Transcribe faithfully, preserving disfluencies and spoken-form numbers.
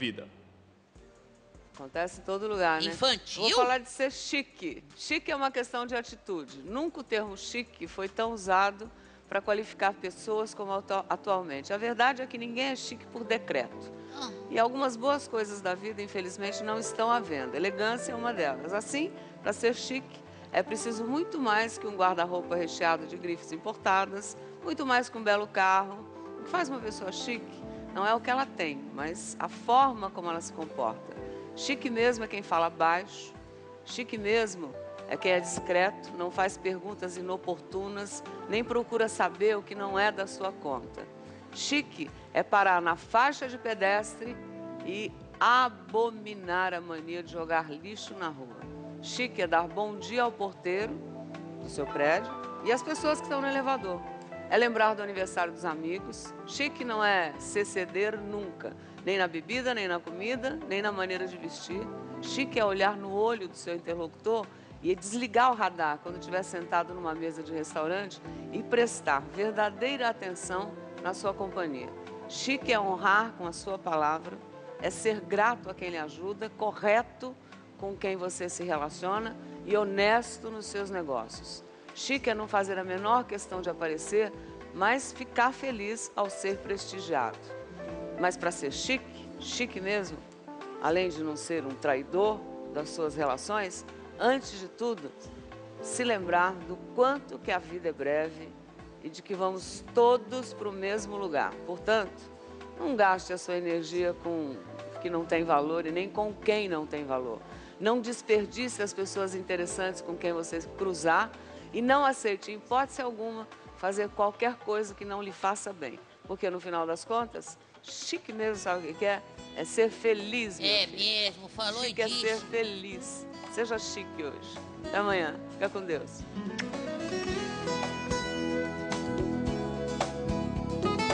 vida. Acontece em todo lugar, né? Infantil? Vou falar de ser chique. Chique é uma questão de atitude. Nunca o termo chique foi tão usado para qualificar pessoas como atu atualmente. A verdade é que ninguém é chique por decreto. Ah. E algumas boas coisas da vida, infelizmente, não estão à venda. Elegância é uma delas. Assim, para ser chique, é preciso muito mais que um guarda-roupa recheado de grifes importadas, muito mais que um belo carro. O que faz uma pessoa chique não é o que ela tem, mas a forma como ela se comporta. Chique mesmo é quem fala baixo, chique mesmo é quem é discreto, não faz perguntas inoportunas, nem procura saber o que não é da sua conta. Chique é parar na faixa de pedestre e abominar a mania de jogar lixo na rua. Chique é dar bom dia ao porteiro do seu prédio e às pessoas que estão no elevador. É lembrar do aniversário dos amigos. Chique não é se exceder nunca, nem na bebida, nem na comida, nem na maneira de vestir. Chique é olhar no olho do seu interlocutor e desligar o radar quando estiver sentado numa mesa de restaurante e prestar verdadeira atenção na sua companhia. Chique é honrar com a sua palavra, é ser grato a quem lhe ajuda, correto com quem você se relaciona e honesto nos seus negócios. Chique é não fazer a menor questão de aparecer, mas ficar feliz ao ser prestigiado. Mas para ser chique, chique mesmo, além de não ser um traidor das suas relações, antes de tudo, se lembrar do quanto que a vida é breve e de que vamos todos para o mesmo lugar. Portanto, não gaste a sua energia com o que não tem valor e nem com quem não tem valor. Não desperdice as pessoas interessantes com quem você cruzar e não aceite, em hipótese alguma, fazer qualquer coisa que não lhe faça bem. Porque, no final das contas, chique mesmo, sabe o que é? É ser feliz, meu É filho. mesmo, falou Chique disso. é ser feliz. Seja chique hoje. Até amanhã. Fica com Deus.